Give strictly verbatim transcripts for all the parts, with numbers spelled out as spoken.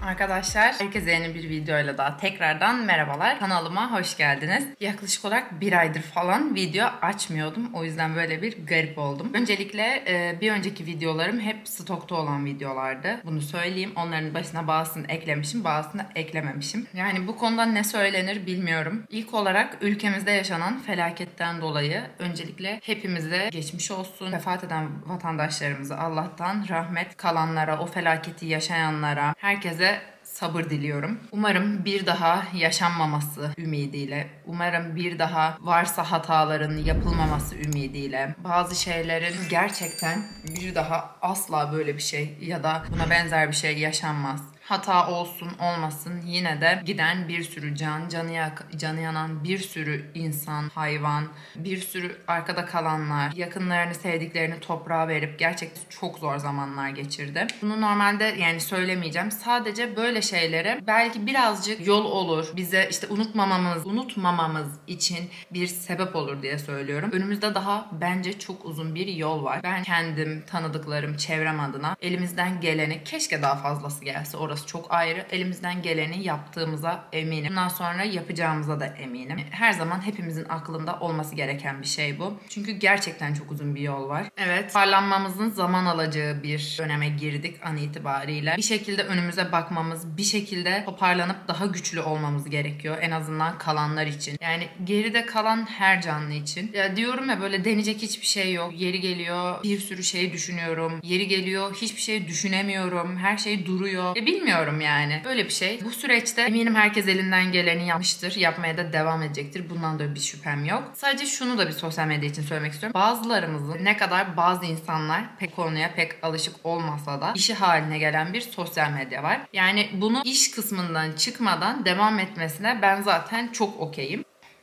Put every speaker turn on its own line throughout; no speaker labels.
Arkadaşlar, herkese yeni bir videoyla daha tekrardan merhabalar. Kanalıma hoş geldiniz. Yaklaşık olarak bir aydır falan video açmıyordum. O yüzden böyle bir garip oldum. Öncelikle e, bir önceki videolarım hep stokta olan videolardı. Bunu söyleyeyim. Onların başına bazısını eklemişim, bazısını eklememişim. Yani bu konuda ne söylenir bilmiyorum. İlk olarak ülkemizde yaşanan felaketten dolayı öncelikle hepimize geçmiş olsun. Vefat eden vatandaşlarımıza Allah'tan rahmet, kalanlara, o felaketi yaşayanlara, herkese sabır diliyorum. Umarım bir daha yaşanmaması ümidiyle, umarım bir daha varsa hataların yapılmaması ümidiyle, bazı şeylerin gerçekten bir daha asla böyle bir şey ya da buna benzer bir şey yaşanmaz. Hata olsun olmasın yine de giden bir sürü can, canı, yak canı yanan bir sürü insan, hayvan, bir sürü arkada kalanlar, yakınlarını, sevdiklerini toprağa verip gerçekten çok zor zamanlar geçirdi. Bunu normalde yani söylemeyeceğim. Sadece böyle şeylere belki birazcık yol olur. Bize işte unutmamamız, unutmamamız için bir sebep olur diye söylüyorum. Önümüzde daha bence çok uzun bir yol var. Ben kendim, tanıdıklarım, çevrem adına elimizden geleni, keşke daha fazlası gelse, orası çok ayrı. Elimizden geleni yaptığımıza eminim. Bundan sonra yapacağımıza da eminim. Her zaman hepimizin aklında olması gereken bir şey bu. Çünkü gerçekten çok uzun bir yol var. Evet, parlanmamızın zaman alacağı bir döneme girdik an itibariyle. Bir şekilde önümüze bakmamız, bir şekilde toparlanıp daha güçlü olmamız gerekiyor. En azından kalanlar için. Yani geride kalan her canlı için. Ya diyorum ya, böyle deneyecek hiçbir şey yok. Yeri geliyor bir sürü şey düşünüyorum. Yeri geliyor hiçbir şey düşünemiyorum. Her şey duruyor. Ya bilmiyorum yani. Böyle bir şey. Bu süreçte eminim herkes elinden geleni yapmıştır. Yapmaya da devam edecektir. Bundan da bir şüphem yok. Sadece şunu da bir sosyal medya için söylemek istiyorum. Bazılarımızın, ne kadar bazı insanlar pek konuya pek alışık olmasa da, işi haline gelen bir sosyal medya var. Yani bunu iş kısmından çıkmadan devam etmesine ben zaten çok okeyim.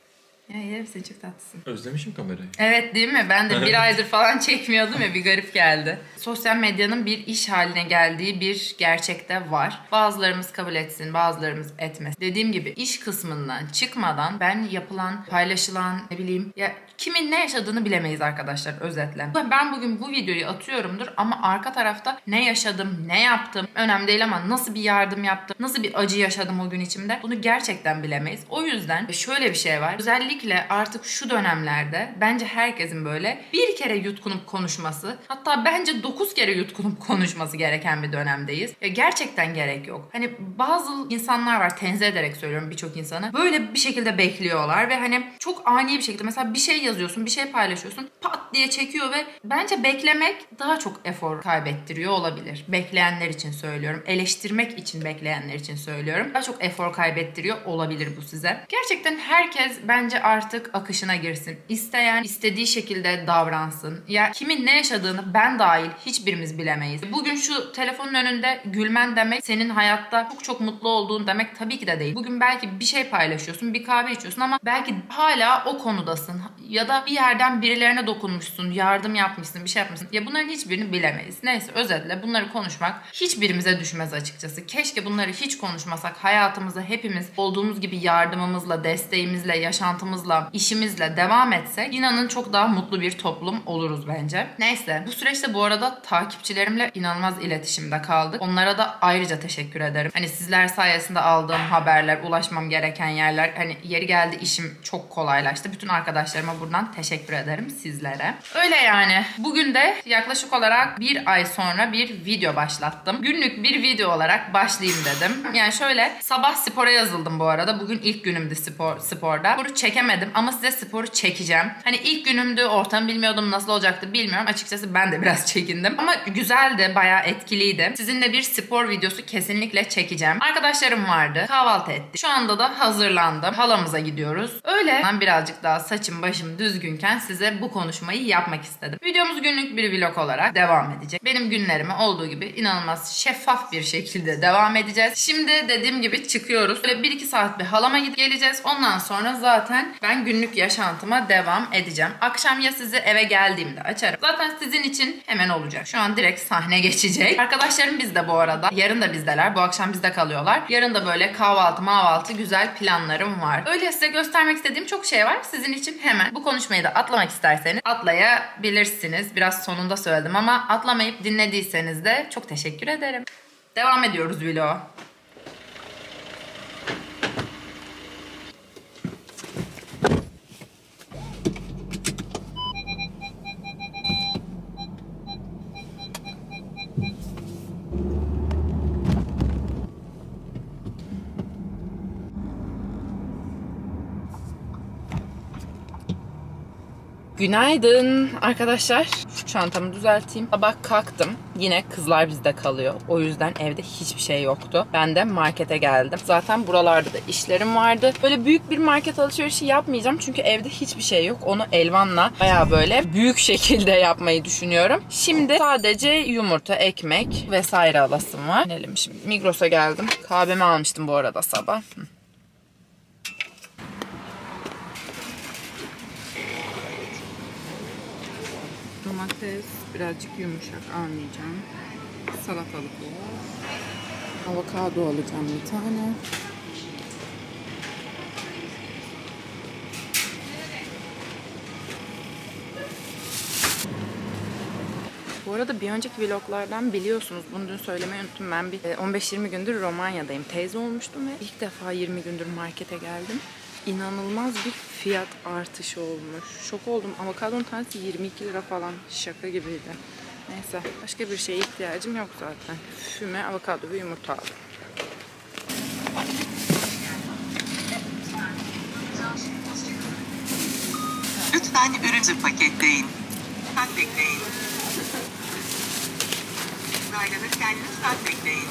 Ya yerim, sen çok tatlısın.
Özlemişim kamerayı.
Evet, değil mi? Ben de bir aydır falan çekmiyordum ya, bir garip geldi. Sosyal medyanın bir iş haline geldiği bir gerçekte var. Bazılarımız kabul etsin, bazılarımız etmesin. Dediğim gibi iş kısmından çıkmadan ben yapılan, paylaşılan, ne bileyim ya, kimin ne yaşadığını bilemeyiz arkadaşlar, özetle. Ben bugün bu videoyu atıyorumdur ama arka tarafta ne yaşadım, ne yaptım önemli değil, ama nasıl bir yardım yaptım, nasıl bir acı yaşadım o gün içimde, bunu gerçekten bilemeyiz. O yüzden şöyle bir şey var. Özellikle artık şu dönemlerde bence herkesin böyle bir kere yutkunup konuşması, hatta bence dokuz kere yutkunup konuşması gereken bir dönemdeyiz. Ya gerçekten gerek yok. Hani bazı insanlar var, tenzih ederek söylüyorum birçok insanı, böyle bir şekilde bekliyorlar ve hani çok ani bir şekilde mesela bir şey yazıyorsun, bir şey paylaşıyorsun, pat diye çekiyor ve bence beklemek daha çok efor kaybettiriyor olabilir. Bekleyenler için söylüyorum. Eleştirmek için bekleyenler için söylüyorum. Daha çok efor kaybettiriyor olabilir bu size. Gerçekten herkes bence artık akışına girsin. İsteyen istediği şekilde davransın. Ya kimin ne yaşadığını ben dahil hiçbirimiz bilemeyiz. Bugün şu telefonun önünde gülmen demek senin hayatta çok çok mutlu olduğun demek tabii ki de değil. Bugün belki bir şey paylaşıyorsun, bir kahve içiyorsun ama belki hala o konudasın. Ya da bir yerden birilerine dokunmuşsun, yardım yapmışsın, bir şey yapmışsın. Ya bunların hiçbirini bilemeyiz. Neyse, özetle bunları konuşmak hiçbirimize düşmez açıkçası. Keşke bunları hiç konuşmasak. Hayatımıza hepimiz olduğumuz gibi yardımımızla, desteğimizle, yaşantımızla, işimizle devam etsek inanın çok daha mutlu bir toplum oluruz bence. Neyse, bu süreçte bu arada takipçilerimle inanılmaz iletişimde kaldık. Onlara da ayrıca teşekkür ederim. Hani sizler sayesinde aldığım haberler, ulaşmam gereken yerler, hani yeri geldi işim çok kolaylaştı. Bütün arkadaşlarıma buradan teşekkür ederim sizlere. Öyle yani. Bugün de yaklaşık olarak bir ay sonra bir video başlattım. Günlük bir video olarak başlayayım dedim. Yani şöyle, sabah spora yazıldım bu arada. Bugün ilk günümdü spor, sporda. Sporu çekemedim ama size sporu çekeceğim. Hani ilk günümdü, ortamı bilmiyordum, nasıl olacaktı bilmiyorum. Açıkçası ben de biraz çekindim. Ama güzeldi, bayağı etkiliydi. Sizinle bir spor videosu kesinlikle çekeceğim. Arkadaşlarım vardı. Kahvaltı ettik. Şu anda da hazırlandım. Halamıza gidiyoruz. Öyle ben birazcık daha saçım başım düzgünken size bu konuşmayı yapmak istedim. Videomuz günlük bir vlog olarak devam edecek. Benim günlerime olduğu gibi inanılmaz şeffaf bir şekilde devam edeceğiz. Şimdi dediğim gibi çıkıyoruz. Böyle bir iki saat bir halama gidip geleceğiz. Ondan sonra zaten ben günlük yaşantıma devam edeceğim. Akşam ya sizi eve geldiğimde açarım. Zaten sizin için hemen olacak. Şu an direkt sahne geçecek. Arkadaşlarım bizde bu arada. Yarın da bizdeler. Bu akşam bizde kalıyorlar. Yarın da böyle kahvaltı mahvaltı güzel planlarım var. Öyle size göstermek istediğim çok şey var. Sizin için hemen bu konuşmayı da atlamak isterseniz atlayabilirsiniz. Biraz sonunda söyledim ama atlamayıp dinlediyseniz de çok teşekkür ederim. Devam ediyoruz vloga. Günaydın arkadaşlar. Şu çantamı düzelteyim. Sabah kalktım. Yine kızlar bizde kalıyor. O yüzden evde hiçbir şey yoktu. Ben de markete geldim. Zaten buralarda da işlerim vardı. Böyle büyük bir market alışverişi yapmayacağım. Çünkü evde hiçbir şey yok. Onu Elvan'la bayağı böyle büyük şekilde yapmayı düşünüyorum. Şimdi sadece yumurta, ekmek vesaire alasım var. Gidelim şimdi. Migros'a geldim. Kahvemi almıştım bu arada sabah. Hı. Domates birazcık yumuşak almayacağım. Salatalık var. Avokado alacağım bir tane. Bu arada bir önceki vloglardan biliyorsunuz, bunu dün söylemeyi unuttum. Ben bir on beş yirmi gündür Romanya'dayım. Teyze olmuştum ve ilk defa yirmi gündür markete geldim. İnanılmaz bir fiyat artışı olmuş. Şok oldum. Avokadonun tanesi yirmi iki lira falan. Şaka gibiydi. Neyse. Başka bir şeye ihtiyacım yok zaten. Füme, avokado ve yumurta aldım.
Lütfen ürünü paketleyin. Lütfen bekleyin. Ayrılırken lütfen bekleyin.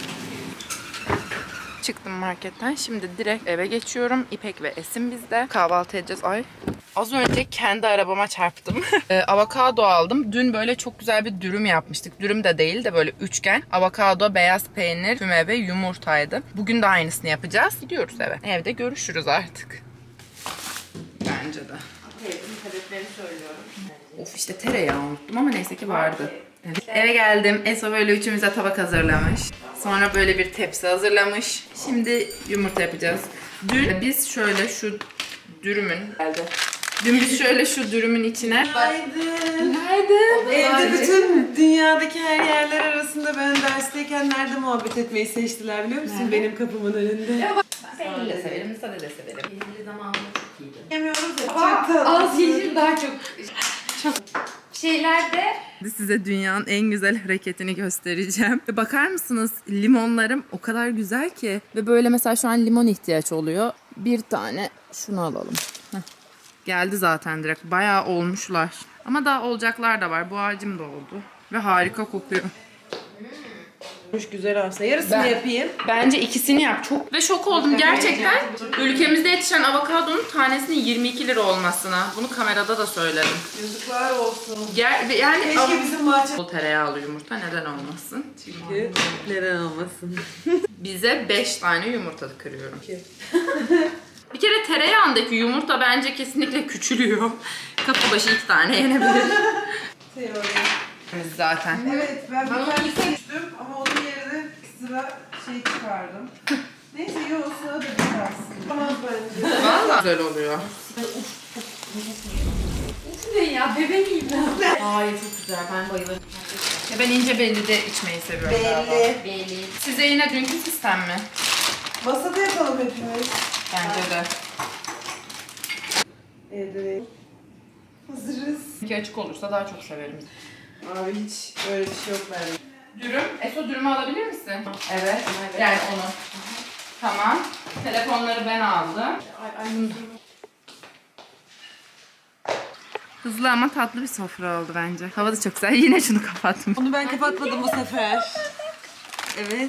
Çıktım marketten. Şimdi direkt eve geçiyorum. İpek ve Esin bizde. Kahvaltı edeceğiz. Ay. Az önce kendi arabama çarptım. e, avokado aldım. Dün böyle çok güzel bir dürüm yapmıştık. Dürüm de değil de böyle üçgen. Avokado, beyaz peynir, füme ve yumurtaydı. Bugün de aynısını yapacağız. Gidiyoruz eve. Evde görüşürüz artık. Bence de. Sebeplerini söylüyorum. Of işte tereyağı unuttum ama neyse ki vardı. Evet. Eve geldim. Eso böyle üçümüze tabak hazırlamış. Sonra böyle bir tepsi hazırlamış. Şimdi yumurta yapacağız. Dün biz şöyle şu dürümün geldi. Dün biz şöyle şu dürümün içine...
Günaydın.
Günaydın.
Evde bütün dünyadaki her yerler arasında ben dersteyken nerede muhabbet etmeyi seçtiler biliyor musun? Nerede? Benim kapımın önünde.
Peynirli de severim, sade de severim. Peynirli zamanında çok iyiydi.
Yemiyoruz ya.
Aa,
Çok
az yeşil daha çok. Çok şeylerde
Size dünyanın en güzel hareketini göstereceğim. Ve bakar mısınız, limonlarım o kadar güzel ki. Ve böyle mesela şu an limon ihtiyaç oluyor. Bir tane şunu alalım. Heh. Geldi zaten direkt. Bayağı olmuşlar. Ama daha olacaklar da var. Bu ağacım da oldu. Ve harika kokuyor.
güzel aslında. Yarısını
Ben-
yapayım.
Bence ikisini yap. Çok ve şok oldum gerçekten. Ülkemizde yetişen avokadonun tanesinin yirmi iki lira olmasına. Bunu kamerada da söyledim.
Yazıklar olsun.
Ger yani
Keşke bizim bahçe...
bu tereyağlı yumurta neden olmasın?
Çünkü neden olmasın?
Bize beş tane yumurta kırıyorum. Bir kere tereyağındaki yumurta bence kesinlikle küçülüyor. Kapı başı iki tane yenebilir. Biz zaten.
Evet ben bir tane düştüm ama onun yerine sıra şey çıkardım. Neyse yok sıra da bir aslında. Tamam bence.
Vallahi güzel oluyor.
ne ya bebeğim ben.
Hayır çok güzel, ben bayılırım. Ya ben ince belli de içmeyi seviyorum galiba.
Belli.
Belli.
Size yine dünkü sistem mi?
Masada yapalım hepimiz.
Bence de.
Evde hazırız.
İki açık olursa daha çok severim.
Abi hiç öyle bir şey yok bende.
Dürüm. Eso dürümü alabilir misin? Evet. Yani onu. Tamam. Telefonları ben aldım.
Ay, ay,
Hızlı ama tatlı bir sofra oldu bence. Hava da çok güzel. Yine şunu kapattım.
Onu ben kapatmadım bu sefer. Evet.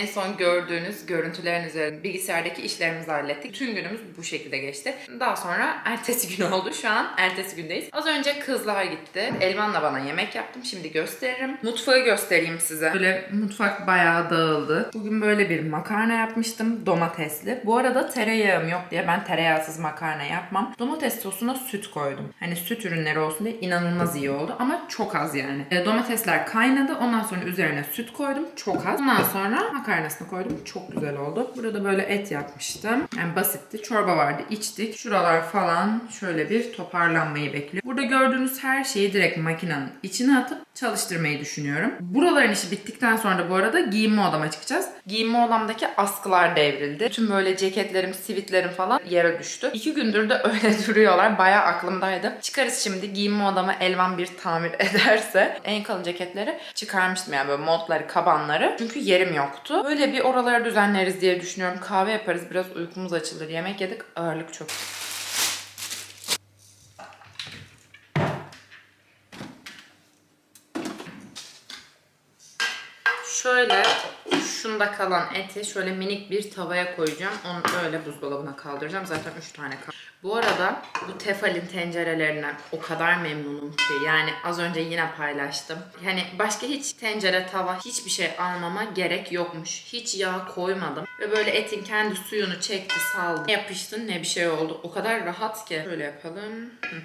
En son gördüğünüz görüntülerin üzerinde bilgisayardaki işlerimizi hallettik. Bütün günümüz bu şekilde geçti. Daha sonra ertesi gün oldu. Şu an ertesi gündeyiz. Az önce kızlar gitti. Elvan'la bana yemek yaptım. Şimdi gösteririm. Mutfağı göstereyim size. Böyle mutfak bayağı dağıldı. Bugün böyle bir makarna yapmıştım. Domatesli. Bu arada tereyağım yok diye ben tereyağsız makarna yapmam. Domates sosuna süt koydum. Hani süt ürünleri olsun diye inanılmaz iyi oldu. Ama çok az yani. E, domatesler kaynadı. Ondan sonra üzerine süt koydum. Çok az. Ondan sonra makarnasını koydum. Çok güzel oldu. Burada böyle et yapmıştım. Yani basitti. Çorba vardı. İçtik. Şuralar falan şöyle bir toparlanmayı bekliyor. Burada gördüğünüz her şeyi direkt makinenin içine atıp çalıştırmayı düşünüyorum. Buraların işi bittikten sonra da bu arada giyinme odama çıkacağız. Giyinme odamdaki askılar devrildi. Bütün böyle ceketlerim, sivitlerim falan yere düştü. İki gündür de öyle duruyorlar. Bayağı aklımdaydı. Çıkarız şimdi. Giyinme odamı Elvan bir tamir ederse. En kalın ceketleri çıkarmıştım yani böyle montları, kabanları. Çünkü yerim yoktu. Böyle bir oraları düzenleriz diye düşünüyorum. Kahve yaparız. Biraz uykumuz açılır. Yemek yedik. Ağırlık çok. Şöyle şunda kalan eti şöyle minik bir tavaya koyacağım. Onu öyle buzdolabına kaldıracağım. Zaten üç tane kaldı. Bu arada bu Tefal'in tencerelerinden o kadar memnunum ki. Yani az önce yine paylaştım. Yani başka hiç tencere, tava, hiçbir şey almama gerek yokmuş. Hiç yağ koymadım. Ve böyle etin kendi suyunu çekti, saldı. Ne yapıştı ne bir şey oldu. O kadar rahat ki. Şöyle yapalım. Hı.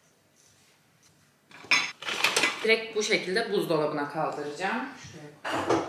Direkt bu şekilde buzdolabına kaldıracağım. Şuraya koyayım.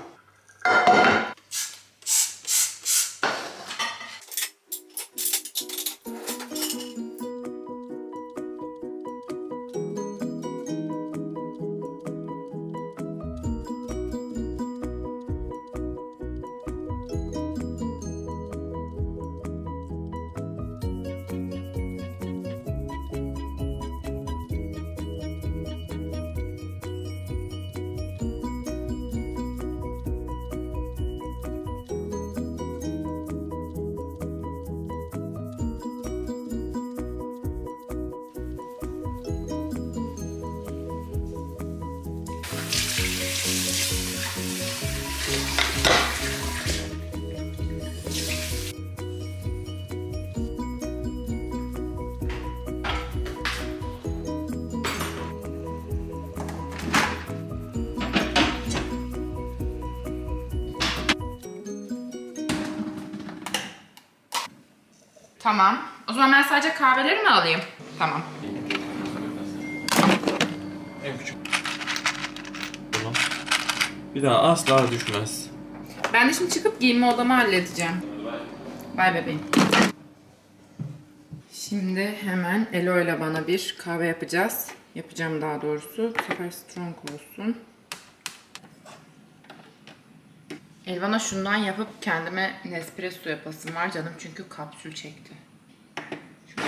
Tamam. O zaman ben sadece kahveleri mi alayım? Tamam.
En küçük. Tamam. Bir daha asla düşmez.
Ben de şimdi çıkıp giyinme odamı halledeceğim. Bay bebeğim. Şimdi hemen Elo ile bana bir kahve yapacağız. Yapacağım daha doğrusu. Bu sefer strong olsun. Elvan'a şundan yapıp kendime Nespresso yapasım var canım çünkü kapsül çekti. Şöyle.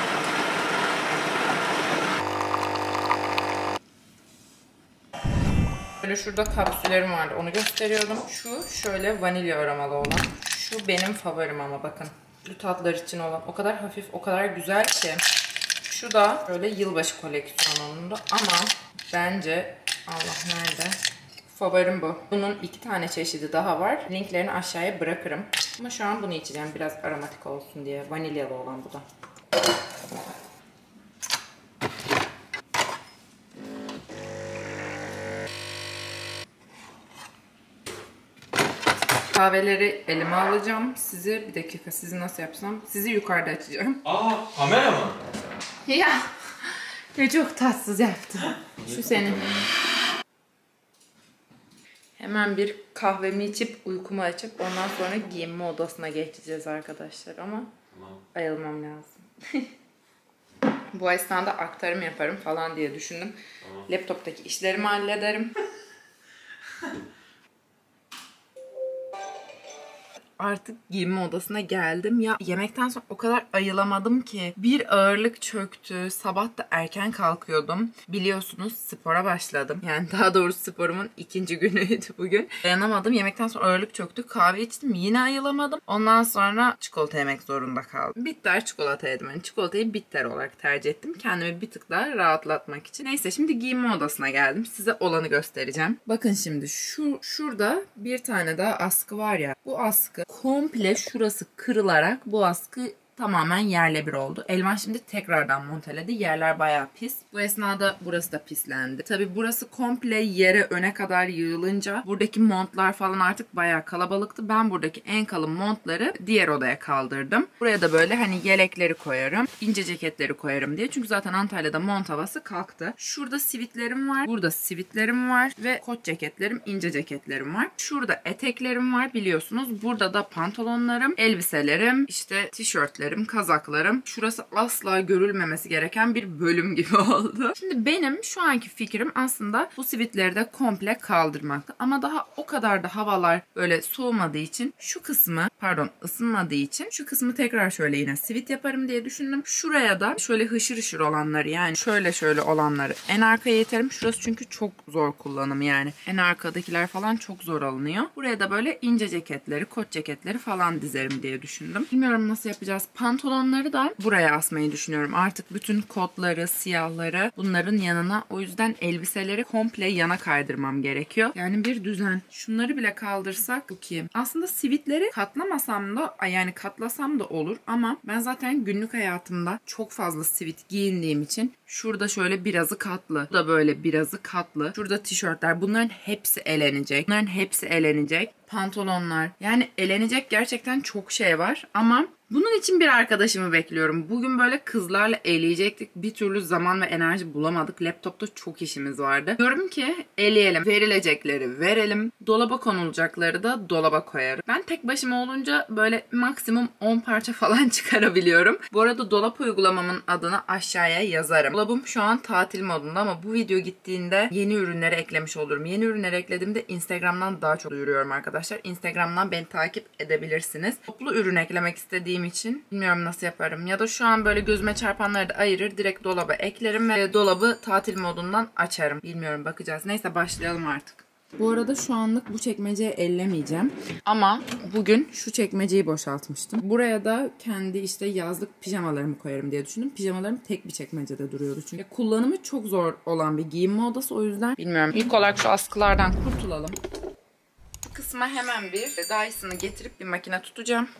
Böyle şurada kapsüllerim vardı onu gösteriyordum. Şu şöyle vanilya aromalı olan. Şu benim favorim ama bakın. Bu tatlar için olan o kadar hafif o kadar güzel ki. Şu da böyle yılbaşı koleksiyonunda ama bence Allah nerede? Favorim bu. Bunun iki tane çeşidi daha var. Linklerini aşağıya bırakırım. Ama şu an bunu içeceğim. Biraz aromatik olsun diye. Vanilyalı olan bu da. Kahveleri elime alacağım. Sizi bir dakika sizi nasıl yapsam? Sizi yukarıda açacağım.
Aa, kamera mı?
Ya. Ne çok tatsız yaptım. Şu senin. Hemen bir kahvemi içip uykumu açıp ondan sonra giyinme odasına geçeceğiz arkadaşlar ama
Tamam.
ayılmam lazım. Bu esnada aktarım yaparım falan diye düşündüm.
Tamam.
Laptoptaki işlerimi hallederim. artık giyinme odasına geldim. Ya yemekten sonra o kadar ayılamadım ki. Bir ağırlık çöktü. Sabah da erken kalkıyordum. Biliyorsunuz spora başladım. Yani daha doğrusu sporumun ikinci günüydü bugün. Dayanamadım. Yemekten sonra ağırlık çöktü. Kahve içtim. Yine ayılamadım. Ondan sonra çikolata yemek zorunda kaldım. Bitter çikolata yedim. Yani çikolatayı bitter olarak tercih ettim. Kendimi bir tık daha rahatlatmak için. Neyse şimdi giyinme odasına geldim. Size olanı göstereceğim. Bakın şimdi şu şurada bir tane daha askı var ya. Bu askı komple şurası kırılarak bu askı tamamen yerle bir oldu. Elvan şimdi tekrardan monteledi. Yerler bayağı pis. Bu esnada burası da pislendi. Tabii burası komple yere öne kadar yığılınca buradaki montlar falan artık bayağı kalabalıktı. Ben buradaki en kalın montları diğer odaya kaldırdım. Buraya da böyle hani yelekleri koyarım, ince ceketleri koyarım diye. Çünkü zaten Antalya'da mont havası kalktı. Şurada sivitlerim var. Burada sivitlerim var ve kot ceketlerim, ince ceketlerim var. Şurada eteklerim var biliyorsunuz. Burada da pantolonlarım, elbiselerim, işte tişörtlerim, kazaklarım. Şurası asla görülmemesi gereken bir bölüm gibi oldu. Şimdi benim şu anki fikrim aslında bu sivitleri de komple kaldırmaktı. Ama daha o kadar da havalar böyle soğumadığı için şu kısmı, pardon ısınmadığı için şu kısmı tekrar şöyle yine sivit yaparım diye düşündüm. Şuraya da şöyle hışır hışır olanları, yani şöyle şöyle olanları en arkaya iterim. Şurası çünkü çok zor kullanım yani. En arkadakiler falan çok zor alınıyor. Buraya da böyle ince ceketleri, kot ceketleri falan dizerim diye düşündüm. Bilmiyorum nasıl yapacağız. Pantolonları da buraya asmayı düşünüyorum. Artık bütün kotları, siyahları bunların yanına. O yüzden elbiseleri komple yana kaydırmam gerekiyor. Yani bir düzen. Şunları bile kaldırsak çok iyi. Aslında sivitleri katlamasam da, yani katlasam da olur ama ben zaten günlük hayatımda çok fazla sivit giyindiğim için şurada şöyle birazı katlı. Bu da böyle birazı katlı. Şurada tişörtler. Bunların hepsi elenecek. Bunların hepsi elenecek. Pantolonlar. Yani elenecek gerçekten çok şey var ama bunun için bir arkadaşımı bekliyorum. Bugün böyle kızlarla eleyecektik. Bir türlü zaman ve enerji bulamadık. Laptopta çok işimiz vardı. Diyorum ki eleyelim. Verilecekleri verelim. Dolaba konulacakları da dolaba koyarım. Ben tek başıma olunca böyle maksimum on parça falan çıkarabiliyorum. Bu arada dolap uygulamamın adını aşağıya yazarım. Dolabım şu an tatil modunda ama bu video gittiğinde yeni ürünleri eklemiş olurum. Yeni ürünleri eklediğimde Instagram'dan daha çok duyuruyorum arkadaşlar. Instagram'dan beni takip edebilirsiniz. Toplu ürün eklemek istediğim için bilmiyorum nasıl yaparım. Ya da şu an böyle gözüme çarpanları da ayırır. Direkt dolaba eklerim ve dolabı tatil modundan açarım. Bilmiyorum, bakacağız. Neyse başlayalım artık. Bu arada şu anlık bu çekmeceyi ellemeyeceğim. Ama bugün şu çekmeceyi boşaltmıştım. Buraya da kendi işte yazlık pijamalarımı koyarım diye düşündüm. Pijamalarım tek bir çekmecede duruyordu çünkü. Kullanımı çok zor olan bir giyinme odası, o yüzden bilmiyorum. İlk olarak şu askılardan kurtulalım. Bu kısma hemen bir Dyson'ı getirip bir makine tutacağım.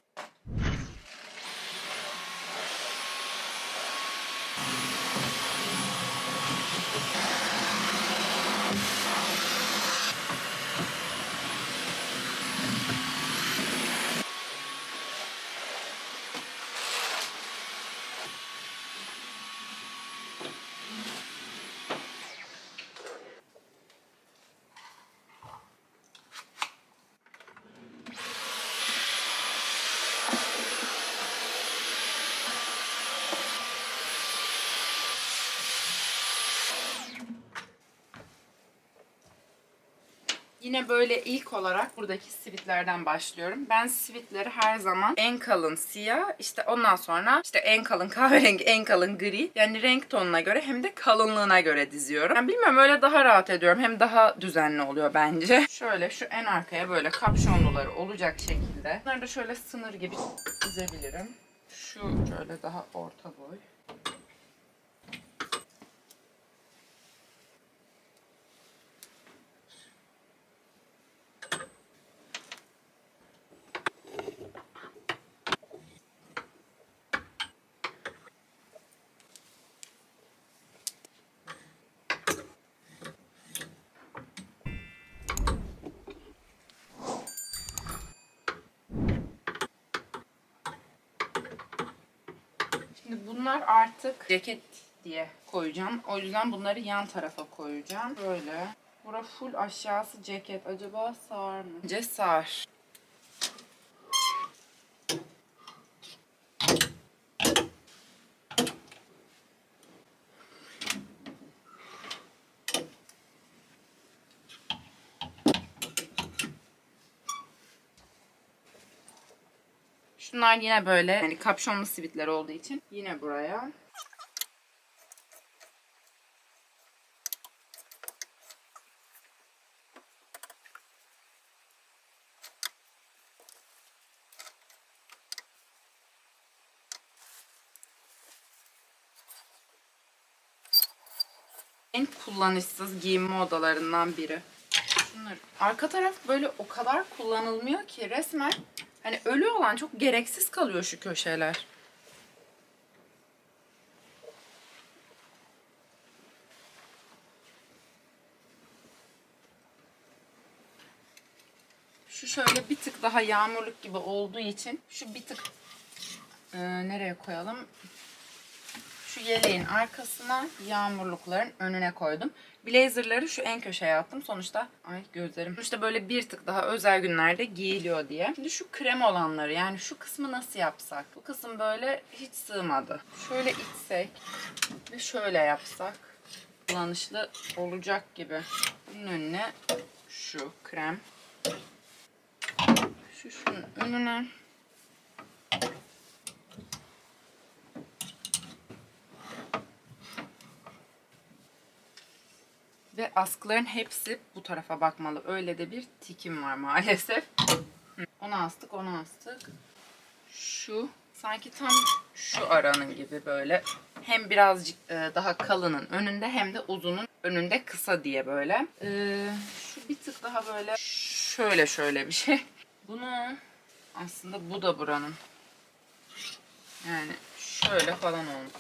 Yine böyle ilk olarak buradaki sivitlerden başlıyorum. Ben sivitleri her zaman en kalın siyah, işte ondan sonra işte en kalın kahverengi, en kalın gri. Yani renk tonuna göre hem de kalınlığına göre diziyorum. Ben bilmiyorum, öyle daha rahat ediyorum. Hem daha düzenli oluyor bence. Şöyle şu en arkaya böyle kapşonluları olacak şekilde. Bunları da şöyle sınır gibi dizebilirim. Şu şöyle daha orta boy. Şimdi bunlar artık ceket diye koyacağım. O yüzden bunları yan tarafa koyacağım. Böyle. Bura full aşağısı ceket. Acaba sığar mı? Bence sığar. Şunlar yine böyle hani kapşonlu sivitler olduğu için yine buraya. En kullanışsız giyinme odalarından biri. Şunlar. Arka taraf böyle o kadar kullanılmıyor ki resmen hani ölü olan çok gereksiz kalıyor şu köşeler. Şu şöyle bir tık daha yağmurluk gibi olduğu için şu bir tık e, nereye koyalım? Şu yeleğin arkasına, yağmurlukların önüne koydum. Blazerları şu en köşeye attım. Sonuçta ay gözlerim. Sonuçta böyle bir tık daha özel günlerde giyiliyor diye. Şimdi şu krem olanları, yani şu kısmı nasıl yapsak? Bu kısım böyle hiç sığmadı. Şöyle itsek ve şöyle yapsak kullanışlı olacak gibi. Bunun önüne şu krem. Şu şunun önüne. Ve askıların hepsi bu tarafa bakmalı. Öyle de bir tikim var maalesef. Onu astık, onu astık. Şu sanki tam şu aranın gibi böyle. Hem birazcık daha kalının önünde hem de uzunun önünde kısa diye böyle. Ee, şu bir tık daha böyle şöyle şöyle bir şey. Bunu aslında bu da buranın. Yani şöyle falan oldu.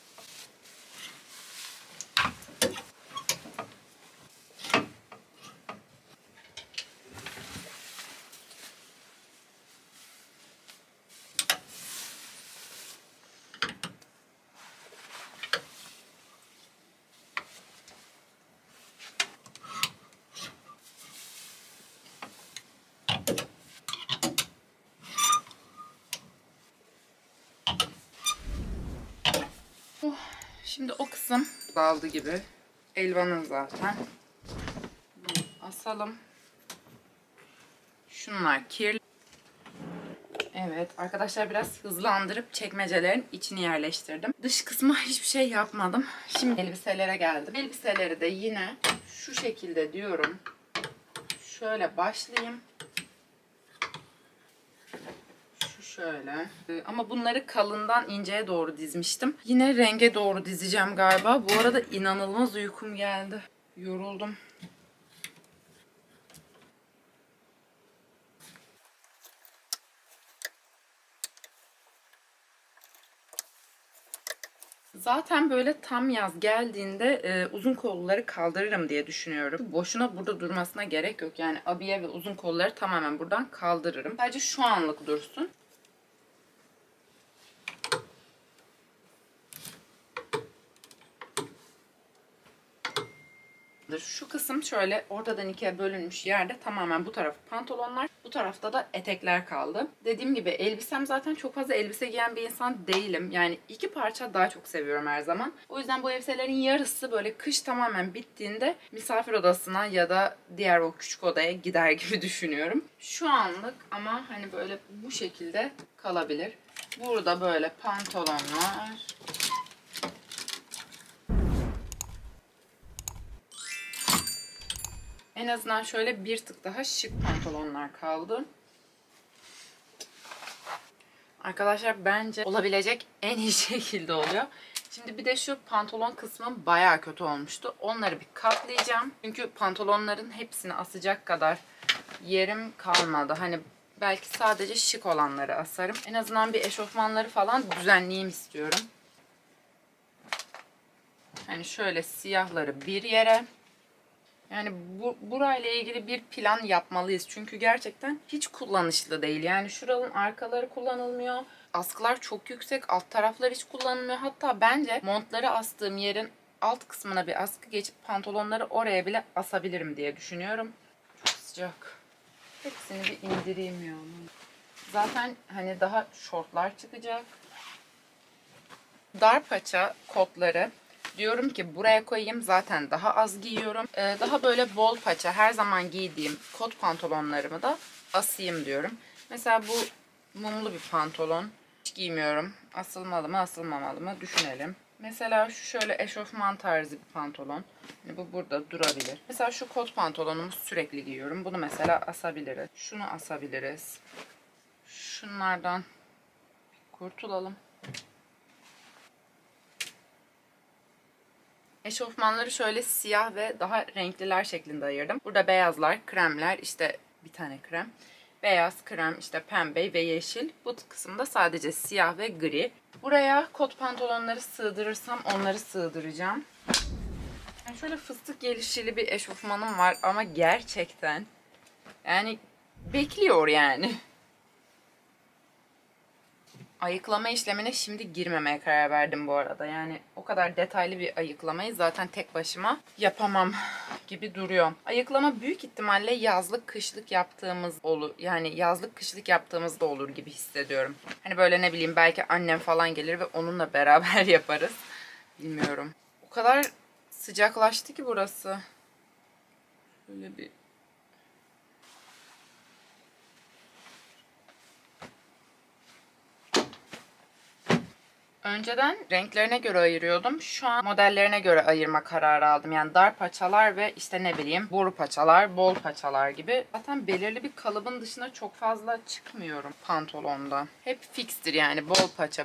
Şimdi o kısım kaldı gibi. Elvanın zaten. Bunu asalım. Şunlar kirli. Evet arkadaşlar, biraz hızlandırıp çekmecelerin içini yerleştirdim. Dış kısma hiçbir şey yapmadım. Şimdi elbiselere geldim. Elbiseleri de yine şu şekilde diyorum. Şöyle başlayayım. Şöyle. Ama bunları kalından inceye doğru dizmiştim. Yine renge doğru dizeceğim galiba. Bu arada inanılmaz uykum geldi. Yoruldum. Zaten böyle tam yaz geldiğinde e, uzun kolluları kaldırırım diye düşünüyorum. Boşuna burada durmasına gerek yok. Yani abiye ve uzun kolları tamamen buradan kaldırırım. Sadece şu anlık dursun. Şu kısım şöyle ortadan ikiye bölünmüş yerde tamamen bu tarafı pantolonlar, bu tarafta da etekler kaldı. Dediğim gibi elbisem zaten çok fazla elbise giyen bir insan değilim. Yani iki parça daha çok seviyorum her zaman. O yüzden bu elbiselerin yarısı böyle kış tamamen bittiğinde misafir odasına ya da diğer o küçük odaya gider gibi düşünüyorum. Şu anlık ama hani böyle bu şekilde kalabilir. Burada böyle pantolonlar. En azından şöyle bir tık daha şık pantolonlar kaldı. Arkadaşlar bence olabilecek en iyi şekilde oluyor. Şimdi bir de şu pantolon kısmı bayağı kötü olmuştu. Onları bir katlayacağım. Çünkü pantolonların hepsini asacak kadar yerim kalmadı. Hani belki sadece şık olanları asarım. En azından bir eşofmanları falan düzenleyeyim istiyorum. Hani şöyle siyahları bir yere. Yani bu, burayla ilgili bir plan yapmalıyız. Çünkü gerçekten hiç kullanışlı değil. Yani şuranın arkaları kullanılmıyor. Askılar çok yüksek. Alt taraflar hiç kullanılmıyor. Hatta bence montları astığım yerin alt kısmına bir askı geçip pantolonları oraya bile asabilirim diye düşünüyorum. Çok sıcak. Hepsini bir indireyim ya. Zaten hani daha şortlar çıkacak. Dar paça kotları diyorum ki buraya koyayım, zaten daha az giyiyorum. Ee, daha böyle bol paça her zaman giydiğim kot pantolonlarımı da asayım diyorum. Mesela bu Mumlu bir pantolon. Hiç giymiyorum. Asılmalı mı asılmamalı mı düşünelim. Mesela şu şöyle eşofman tarzı bir pantolon. Yani bu burada durabilir. Mesela şu kot pantolonumu sürekli giyiyorum. Bunu mesela asabiliriz. Şunu asabiliriz. Şunlardan kurtulalım. Eşofmanları şöyle siyah ve daha renkliler şeklinde ayırdım. Burada beyazlar, kremler, işte bir tane krem. Beyaz, krem, işte pembe ve yeşil. Bu kısımda sadece siyah ve gri. Buraya kot pantolonları sığdırırsam onları sığdıracağım. Yani şöyle fıstık gelişili bir eşofmanım var ama gerçekten yani bekliyor yani. Ayıklama işlemine şimdi girmemeye karar verdim bu arada. Yani o kadar detaylı bir ayıklamayı zaten tek başıma yapamam gibi duruyor. Ayıklama büyük ihtimalle yazlık kışlık yaptığımız olur. Yani yazlık kışlık yaptığımızda olur gibi hissediyorum. Hani böyle ne bileyim belki annem falan gelir ve onunla beraber yaparız. Bilmiyorum. O kadar sıcaklaştı ki burası. Böyle bir... Önceden renklerine göre ayırıyordum. Şu an modellerine göre ayırma kararı aldım. Yani dar paçalar ve işte ne bileyim boru paçalar, bol paçalar gibi. Zaten belirli bir kalıbın dışına çok fazla çıkmıyorum pantolonda. Hep fikstir yani bol paça.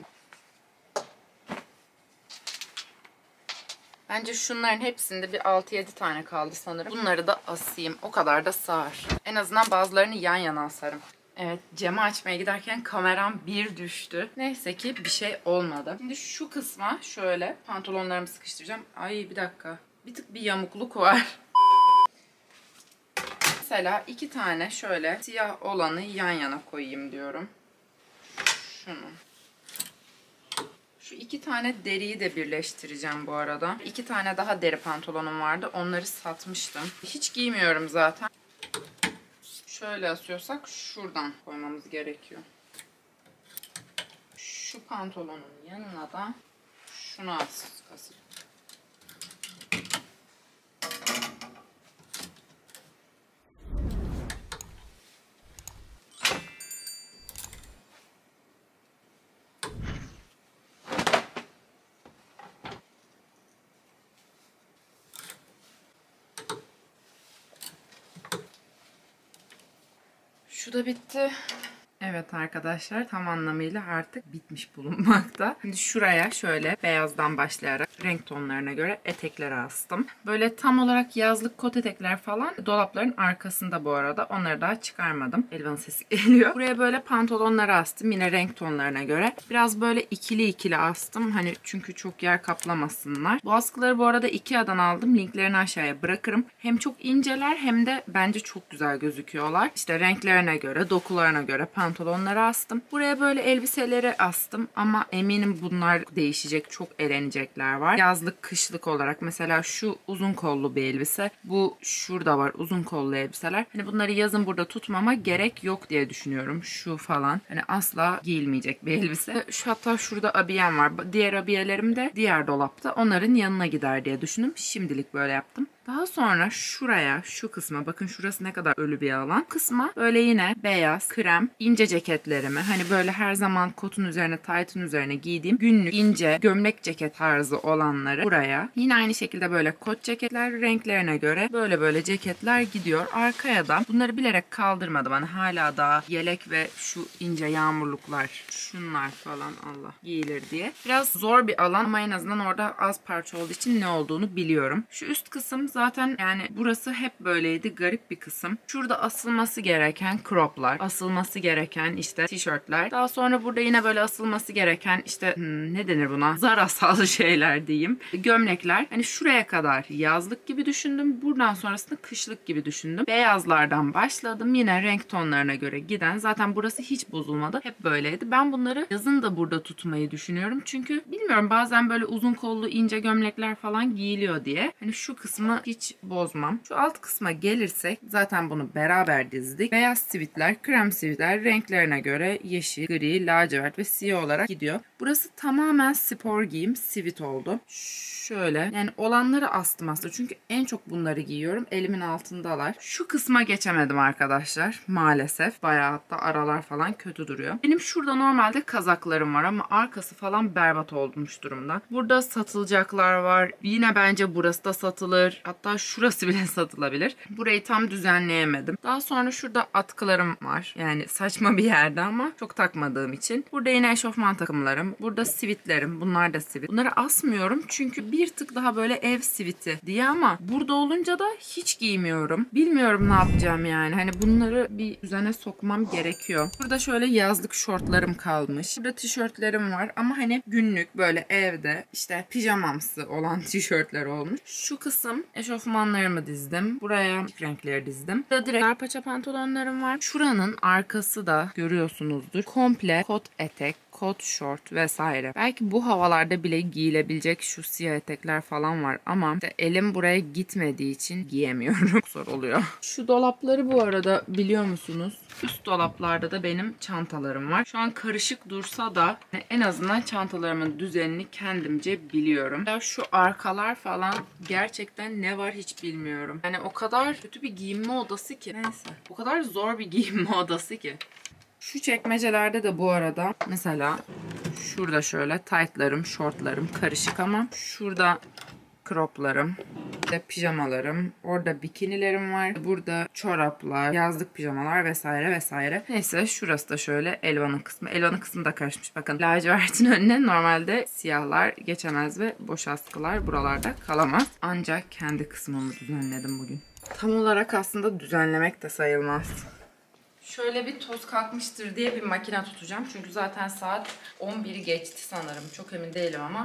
Bence şunların hepsinde bir altı yedi tane kaldı sanırım. Bunları da asayım. O kadar da sığar. En azından bazılarını yan yana asarım. Evet, camı açmaya giderken kameram bir düştü. Neyse ki bir şey olmadı. Şimdi şu kısma şöyle pantolonlarımı sıkıştıracağım. Ay bir dakika. Bir tık bir yamukluk var. Mesela iki tane şöyle siyah olanı yan yana koyayım diyorum. Şunu. Şu iki tane deriyi de birleştireceğim bu arada. İki tane daha deri pantolonum vardı. Onları satmıştım. Hiç giymiyorum zaten. Şöyle asıyorsak şuradan koymamız gerekiyor. Şu pantolonun yanına da şunu as asıp. Şu da bitti. Evet arkadaşlar tam anlamıyla artık bitmiş bulunmakta. Şimdi şuraya şöyle beyazdan başlayarak renk tonlarına göre etekleri astım. Böyle tam olarak yazlık kot etekler falan dolapların arkasında bu arada. Onları daha çıkarmadım. Elvan'ın sesi geliyor. Buraya böyle pantolonları astım yine renk tonlarına göre. Biraz böyle ikili ikili astım. Hani çünkü çok yer kaplamasınlar. Bu askıları bu arada Ikea'dan aldım. Linklerini aşağıya bırakırım. Hem çok inceler hem de bence çok güzel gözüküyorlar. İşte renklerine göre, dokularına göre pantolonları pantolonları astım. Buraya böyle elbiseleri astım ama eminim bunlar değişecek. Çok elenecekler var. Yazlık, kışlık olarak mesela şu uzun kollu bir elbise. Bu şurada var uzun kollu elbiseler. Hani bunları yazın burada tutmama gerek yok diye düşünüyorum. Şu falan. Hani asla giyilmeyecek bir elbise. Şu hatta şurada abiyem var. Diğer abiyelerim de diğer dolapta. Onların yanına gider diye düşündüm. Şimdilik böyle yaptım. Daha sonra şuraya, şu kısma bakın şurası ne kadar ölü bir alan. Kısma böyle yine beyaz, krem, ince ceketlerimi hani böyle her zaman kotun üzerine, taytın üzerine giydiğim günlük ince gömlek ceket tarzı olanları buraya. Yine aynı şekilde böyle kot ceketler renklerine göre böyle böyle ceketler gidiyor. Arkaya da bunları bilerek kaldırmadım. Hani hala daha yelek ve şu ince yağmurluklar, şunlar falan Allah giyilir diye. Biraz zor bir alan ama en azından orada az parça olduğu için ne olduğunu biliyorum. Şu üst kısım zaten yani burası hep böyleydi. Garip bir kısım. Şurada asılması gereken croplar, asılması gereken işte tişörtler. Daha sonra burada yine böyle asılması gereken işte hmm, ne denir buna? Zarasal şeyler diyeyim. Gömlekler. Hani şuraya kadar yazlık gibi düşündüm. Buradan sonrasında kışlık gibi düşündüm. Beyazlardan başladım. Yine renk tonlarına göre giden. Zaten burası hiç bozulmadı. Hep böyleydi. Ben bunları yazın da burada tutmayı düşünüyorum. Çünkü bilmiyorum bazen böyle uzun kollu ince gömlekler falan giyiliyor diye. Hani şu kısmı ama hiç bozmam. Şu alt kısma gelirsek zaten bunu beraber dizdik. Beyaz sivitler, krem sivitler renklerine göre yeşil, gri, lacivert ve siyah olarak gidiyor. Burası tamamen spor giyim sivit oldu. Şöyle yani olanları astım aslında çünkü en çok bunları giyiyorum. Elimin altındalar. Şu kısma geçemedim arkadaşlar maalesef. Bayağı hatta aralar falan kötü duruyor. Benim şurada normalde kazaklarım var ama arkası falan berbat olmuş durumda. Burada satılacaklar var. Yine bence burası da satılır. Hatta şurası bile satılabilir. Burayı tam düzenleyemedim. Daha sonra şurada atkılarım var. Yani saçma bir yerde ama çok takmadığım için. Burada yine eşofman takımlarım. Burada sivitlerim. Bunlar da sivit. Bunları asmıyorum çünkü bir tık daha böyle ev siviti diye ama burada olunca da hiç giymiyorum. Bilmiyorum ne yapacağım yani. Hani bunları bir düzene sokmam gerekiyor. Burada şöyle yazlık şortlarım kalmış. Burada tişörtlerim var ama hani günlük böyle evde işte pijamamsı olan tişörtler olmuş. Şu kısım eşofmanlarımı dizdim. Buraya renkleri dizdim. Burada direkt dar paça pantolonlarım var. Şuranın arkası da görüyorsunuzdur. Komple kot etek, kot şort vesaire. Belki bu havalarda bile giyilebilecek şu siyah etekler falan var ama işte elim buraya gitmediği için giyemiyorum. Zor oluyor. Şu dolapları bu arada biliyor musunuz? Üst dolaplarda da benim çantalarım var. Şu an karışık dursa da en azından çantalarımın düzenini kendimce biliyorum. Ya şu arkalar falan gerçekten ne var hiç bilmiyorum. Yani o kadar kötü bir giyinme odası ki. Neyse. O kadar zor bir giyinme odası ki. Şu çekmecelerde de bu arada mesela şurada şöyle taytlarım, şortlarım karışık ama şurada croplarım, işte pijamalarım, orada bikinilerim var. Burada çoraplar, yazlık pijamalar vesaire vesaire. Neyse şurası da şöyle Elvan'ın kısmı. Elvan'ın kısmı da karışmış. Bakın lacivertin önüne normalde siyahlar geçemez ve boş askılar buralarda kalamaz. Ancak kendi kısmımı düzenledim bugün. Tam olarak aslında düzenlemek de sayılmaz. Şöyle bir toz kalkmıştır diye bir makine tutacağım. Çünkü zaten saat on biri geçti sanırım. Çok emin değilim ama.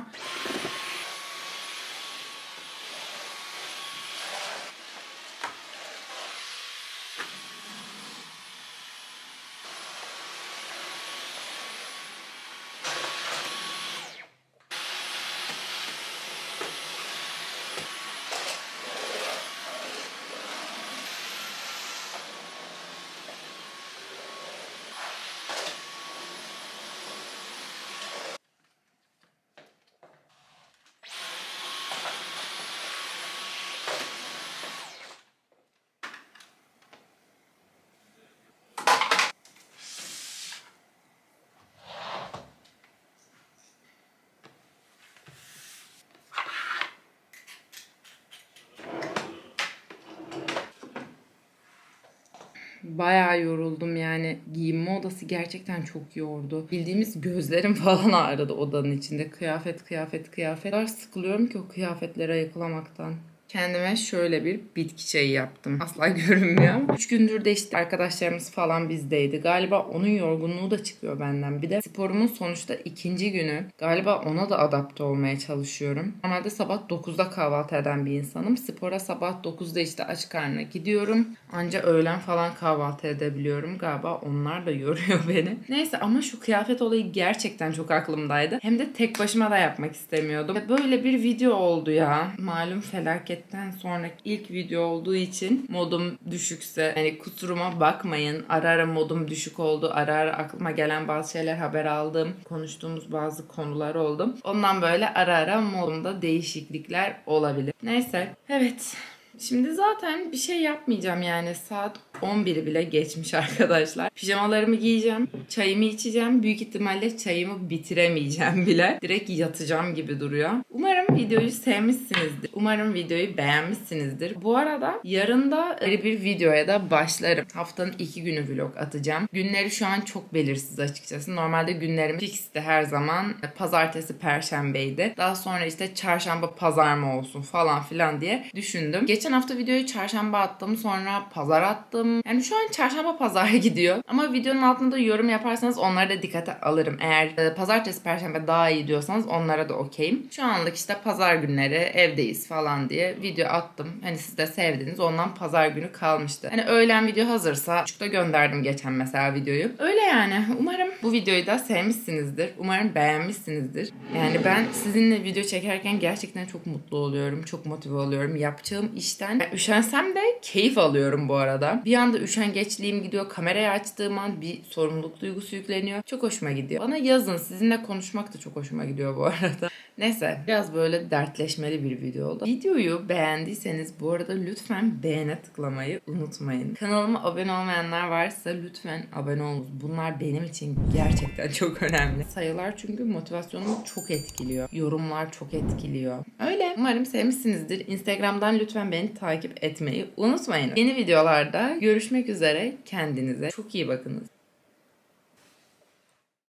Bayağı yoruldum yani. Giyinme odası gerçekten çok yordu. Bildiğimiz gözlerim falan ağrıdı odanın içinde. Kıyafet, kıyafet, kıyafet. O kadar sıkılıyorum ki o kıyafetlere ayıklamaktan. Kendime şöyle bir bitki çayı yaptım. Asla görünmüyor ama. Üç gündür de işte arkadaşlarımız falan bizdeydi. Galiba onun yorgunluğu da çıkıyor benden. Bir de sporumun sonuçta ikinci günü. Galiba ona da adapte olmaya çalışıyorum. Normalde sabah dokuzda kahvaltı eden bir insanım. Spora sabah dokuzda işte aç karnına gidiyorum. Anca öğlen falan kahvaltı edebiliyorum. Galiba onlar da yoruyor beni. Neyse ama şu kıyafet olayı gerçekten çok aklımdaydı. Hem de tek başıma da yapmak istemiyordum. Böyle bir video oldu ya. Malum felaket sonraki ilk video olduğu için modum düşükse hani kusuruma bakmayın. Ara ara modum düşük oldu. Ara ara aklıma gelen bazı şeyler haber aldım. Konuştuğumuz bazı konular oldu. Ondan böyle ara ara modumda değişiklikler olabilir. Neyse. Evet. Şimdi zaten bir şey yapmayacağım yani saat on biri bile geçmiş arkadaşlar. Pijamalarımı giyeceğim, çayımı içeceğim. Büyük ihtimalle çayımı bitiremeyeceğim bile. Direkt yatacağım gibi duruyor. Umarım videoyu sevmişsinizdir. Umarım videoyu beğenmişsinizdir. Bu arada yarın da bir videoya da başlarım. Haftanın iki günü vlog atacağım. Günleri şu an çok belirsiz açıkçası. Normalde günlerim fixti her zaman. Pazartesi, perşembeydi. Daha sonra işte çarşamba, pazar mı olsun falan filan diye düşündüm. Geçen hafta videoyu çarşamba attım. Sonra pazar attım. aldım. Yani şu an çarşamba pazar gidiyor. Ama videonun altında yorum yaparsanız onları da dikkate alırım. Eğer e, pazartesi perşembe daha iyi diyorsanız onlara da okeyim. Şu anlık işte pazar günleri evdeyiz falan diye video attım. Hani siz de sevdiniz. Ondan pazar günü kalmıştı. Hani öğlen video hazırsa çocukta gönderdim geçen mesela videoyu. Öyle yani. Umarım bu videoyu da sevmişsinizdir. Umarım beğenmişsinizdir. Yani ben sizinle video çekerken gerçekten çok mutlu oluyorum. Çok motive oluyorum. Yapacağım işten yani üşensem de keyif alıyorum bu arada. Bir anda üşengeçliğim gidiyor. Kamerayı açtığım an bir sorumluluk duygusu yükleniyor. Çok hoşuma gidiyor. Bana yazın. Sizinle konuşmak da çok hoşuma gidiyor bu arada. Neyse. Biraz böyle dertleşmeli bir video oldu. Videoyu beğendiyseniz bu arada lütfen beğene tıklamayı unutmayın. Kanalıma abone olmayanlar varsa lütfen abone olun. Bunlar benim için gerçekten çok önemli. Sayılar çünkü motivasyonumu çok etkiliyor. Yorumlar çok etkiliyor. Öyle. Umarım sevmişsinizdir. Instagram'dan lütfen beni takip etmeyi unutmayın. Yeni videolarda görüşmek üzere. Kendinize çok iyi bakınız.